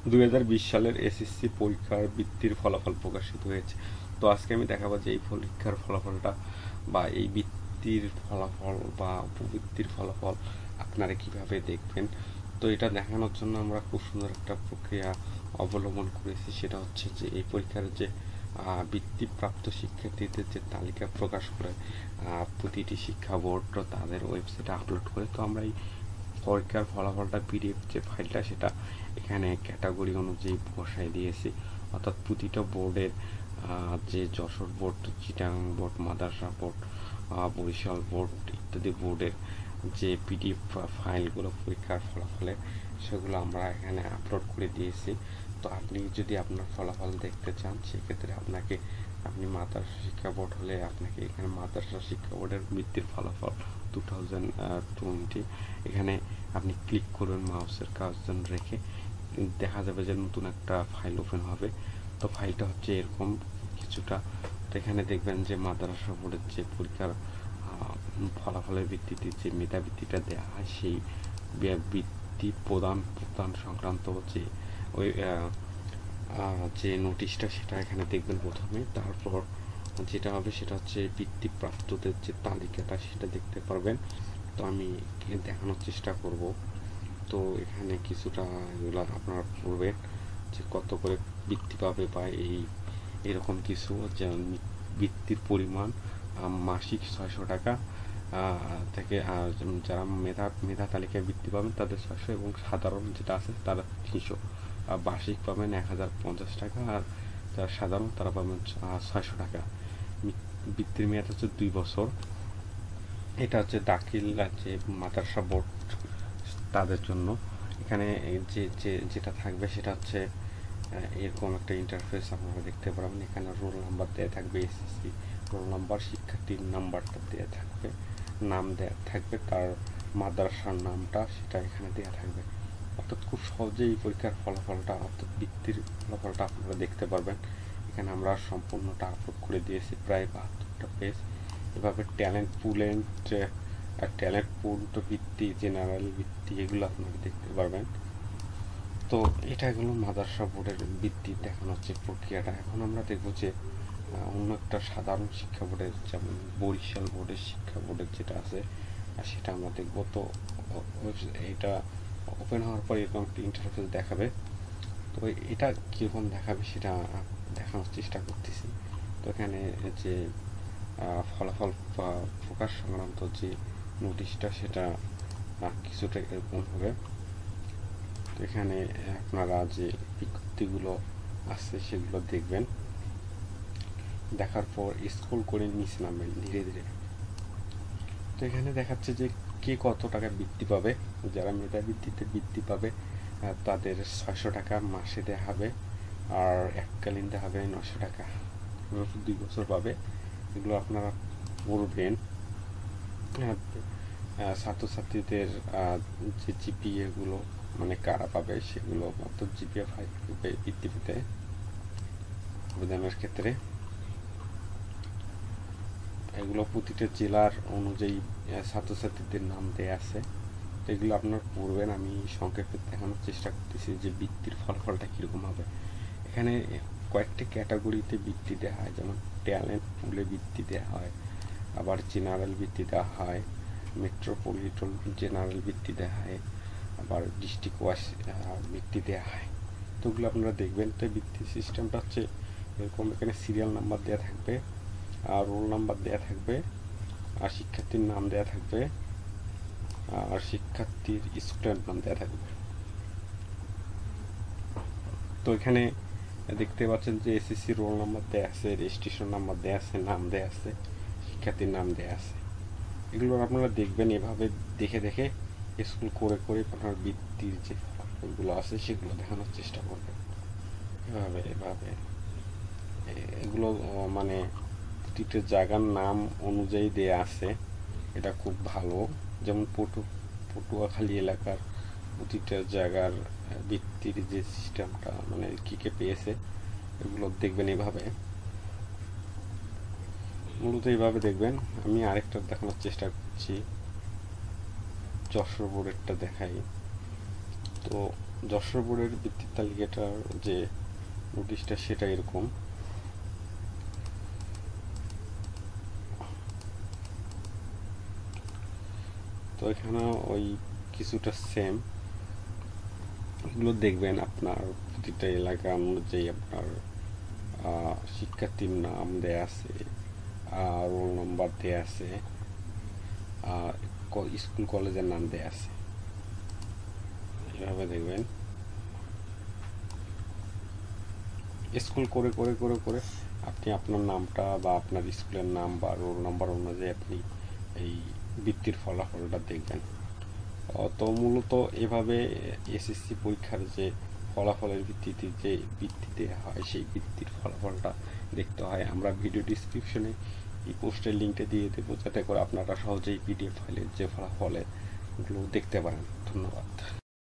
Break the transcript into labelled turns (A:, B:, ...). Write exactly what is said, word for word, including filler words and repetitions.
A: দুই হাজার বিশ সালের এসএসসি পরীক্ষার বৃত্তির ফলাফল প্রকাশিত হয়েছে। তো আজকে আমি দেখাবো যে এই পরীক্ষার ফলাফলটা বা এই বৃত্তির ফলাফল বা উপবৃত্তির ফলাফল আপনারা কিভাবে দেখবেন। তো এটা দেখানোর জন্য আমরা খুব সুন্দর একটা প্রক্রিয়া অবলম্বন করেছি, সেটা হচ্ছে যে এই পরীক্ষার যে বৃত্তিপ্রাপ্ত শিক্ষার্থীদের যে তালিকা প্রকাশ করে প্রতিটি শিক্ষা বোর্ড তাদের ওয়েবসাইটে আপলোড করে। তো আমরা এই পরীক্ষার ফলাফলটা পিডিএফ যে ফাইলটা সেটা এখানে ক্যাটাগরি অনুযায়ী বসাই দিয়েছি, অর্থাৎ প্রতিটা বোর্ডের যে যশোর বোর্ড, চিটাগাং বোর্ড, মাদ্রাসা বোর্ড, বরিশাল বোর্ড ইত্যাদি বোর্ডের যে পিডিএফ ফাইলগুলো পরীক্ষার ফলাফলে সেগুলো আমরা এখানে আপলোড করে দিয়েছি। তো আপনি যদি আপনার ফলাফল দেখতে চান সেক্ষেত্রে আপনাকে আপনি মাদ্রাসা শিক্ষা বোর্ড হলে আপনাকে এখানে মাদ্রাসা শিক্ষা বোর্ডের বৃত্তির ফলাফল টু থাউজেন্ড টোয়েন্টি এখানে আপনি ক্লিক করবেন মাউসের কার্সর রেখে, দেখা যাবে যে নতুন একটা ফাইল ওপেন হবে। তো ফাইলটা হচ্ছে এরকম কিছুটা। তো এখানে দেখবেন যে মাদ্রাসা বোর্ডের যে পরীক্ষার ফলাফলের ভিত্তিতে যে মেধাবৃত্তিটা দেওয়া হয় সেই বৃত্তি প্রদান প্রদান সংক্রান্ত যে ওই যে নোটিশটা সেটা এখানে দেখবেন প্রথমে। তারপর যেটা হবে সেটা হচ্ছে বৃত্তিপ্রাপ্তদের যে তালিকাটা সেটা দেখতে পারবেন। তো আমি দেখানোর চেষ্টা করব। তো এখানে কিছুটা এগুলো আপনারা পড়বেন যে কত করে বৃত্তি পাবে বা এই এরকম কিছু, যেমন বৃত্তির পরিমাণ মাসিক ছয়শো টাকা থেকে, যারা মেধা মেধা তালিকায় বৃত্তি পাবেন তাদের ছয়শো, এবং সাধারণ যেটা আছে তারা তিনশো, বার্ষিক পাবেন এক হাজার পঞ্চাশ টাকা, আর যারা সাধারণ তারা পাবেন ছয়শো টাকা। বৃত্তির মেয়াদ হচ্ছে দুই বছর। এটা হচ্ছে দাখিল যে মাদ্রাসা বোর্ড তাদের জন্য। এখানে যে যে যেটা থাকবে সেটা হচ্ছে এরকম একটা ইন্টারফেস আপনারা দেখতে পারবেন। এখানে রোল নাম্বার দেওয়া থাকবে, এসএসসি রোল নাম্বার, শিক্ষার্থীর নাম্বারটা দেওয়া থাকবে, নাম দেওয়া থাকবে, তার মাদ্রাসার নামটা সেটা এখানে দেওয়া থাকবে। অর্থাৎ খুব সহজেই এই পরীক্ষার ফলাফলটা অর্থাৎ বৃত্তির ফলাফলটা আপনারা দেখতে পারবেন। এখানে আমরা সম্পূর্ণটা আপলোড করে দিয়েছি, প্রায় বাহাত্তরটা পেজ। এভাবে talent pool and talent pool তো বৃত্তি, জেনারেল বৃত্তি এগুলো আপনারা দেখতে পারবেন। তো এটা হলো মাদ্রাসা বোর্ডের বৃত্তি দেখানোর যে প্রক্রিয়াটা। এখন আমরা দেখব যে অন্য একটা সাধারণ শিক্ষা বোর্ডের, যেমন বরিশাল বোর্ডের শিক্ষা বোর্ডের যেটা আছে সেটা আমরা দেখব। তো এটা ওপেন হওয়ার পর এরকম একটা ইন্টারফেস দেখাবে। তো এটা কীরকম দেখাবে সেটা দেখানোর চেষ্টা করতেছি। তো এখানে যে ফলাফল প্রকাশ সংক্রান্ত যে নোটিশটা সেটা কিছুটা এরকম হবে। তো এখানে আপনারা যে বিজ্ঞপ্তিগুলো আছে সেগুলো দেখবেন, দেখার পর স্ক্রল করে নিচে নামবেন ধীরে ধীরে। তো এখানে দেখাচ্ছে যে কে কত টাকা বৃত্তি পাবে। যারা মেধাবৃত্তিতে বৃত্তি পাবে তাদের ছয়শো টাকা মাসে দেওয়া হবে, আর এককালীন দেওয়া হবে নশো টাকা, দুই বছর পাবে। এগুলো আপনারা পড়বেন। ছাত্রছাত্রীদের যে জিপিএগুলো মানে কারা পাবে সেগুলো, অর্থাৎ জিপিএ ফাইভ বৃত্তি পেতে আবেদনের ক্ষেত্রে এগুলো প্রতিটা জেলার অনুযায়ী ছাত্রছাত্রীদের নাম দেয়া আছে। এগুলো আপনার পড়বেন। আমি সংক্ষেপে দেখানোর চেষ্টা করতেছি যে বৃত্তির ফলাফলটা কীরকম হবে। এখানে কয়েকটি ক্যাটাগরিতে বৃত্তি দেওয়া হয়, যেমন ট্যালেন্ট পুলে বৃত্তি দেওয়া হয়, আবার জেনারেল বৃত্তি দেওয়া হয়, মেট্রোপলিটন জেনারেল বৃত্তি দেওয়া হয়, আবার ডিস্ট্রিক্ট ওয়াইজ বৃত্তি দেওয়া হয়। তো ওগুলো আপনারা দেখবেন। তো বৃত্তি সিস্টেমটা হচ্ছে এরকম, এখানে সিরিয়াল নাম্বার দেওয়া থাকবে, আর রোল নাম্বার দেওয়া থাকবে, আর শিক্ষার্থীর নাম দেওয়া থাকবে, আর শিক্ষার্থীর স্কুলের নাম দেওয়া থাকবে। তো এখানে দেখতে পাচ্ছেন যে এসএসসি রোল নাম্বার দেওয়া আছে, রেজিস্ট্রেশন নাম্বার দেওয়া আছে, নাম দেওয়া আছে, শিক্ষার্থীর নাম দেওয়া আছে। এগুলো আপনারা দেখবেন, এভাবে দেখে দেখে স্কুল করে করে আপনার বৃত্তির যে ফলাফলগুলো আছে সেগুলো দেখানোর চেষ্টা করবেন। এভাবে এভাবে এগুলো মানে প্রতিটা জায়গার নাম অনুযায়ী দেয়া আছে, এটা খুব ভালো। যেমন পটু পটুয়াখালী এলাকার প্রতিটা জায়গার বৃত্তির যে সিস্টেমটা মানে কী কে পেয়েছে এগুলো দেখবেন এভাবে, মূলত এইভাবে দেখবেন। আমি আরেকটা দেখানোর চেষ্টা করছি, যশোর বোর্ডেরটা দেখাই। তো যশোর বোর্ডের বৃত্তির তালিকাটার যে নোটিশটা সেটা এরকম। তো এখানে ওই কিছুটা সেম, এগুলো দেখবেন আপনার প্রতিটা এলাকা অনুযায়ী আপনার শিক্ষার্থীর নাম দেয়া আছে, রোল নম্বর দেয়া আছে, স্কুল কলেজের নাম দেয়া আছে। এভাবে দেখবেন স্কুল করে করে করে করে আপনি আপনার নামটা বা আপনার স্কুলের নাম বা রোল নাম্বার অনুযায়ী আপনি এই বৃত্তির ফলাফলটা দেখবেন। তো মূলত এভাবে এসএসসি পরীক্ষার যে ফলাফলের ভিত্তিতে যে বৃত্তিতে হয় সেই বৃত্তির ফলাফলটা দেখতে হয়। আমরা ভিডিও ডিসক্রিপশনে এই পোস্টের লিঙ্কটা দিয়ে দেবো, যাতে করে আপনারা সহজেই পিডিএফ ফাইলের যে ফলাফলগুলো দেখতে পারেন। ধন্যবাদ।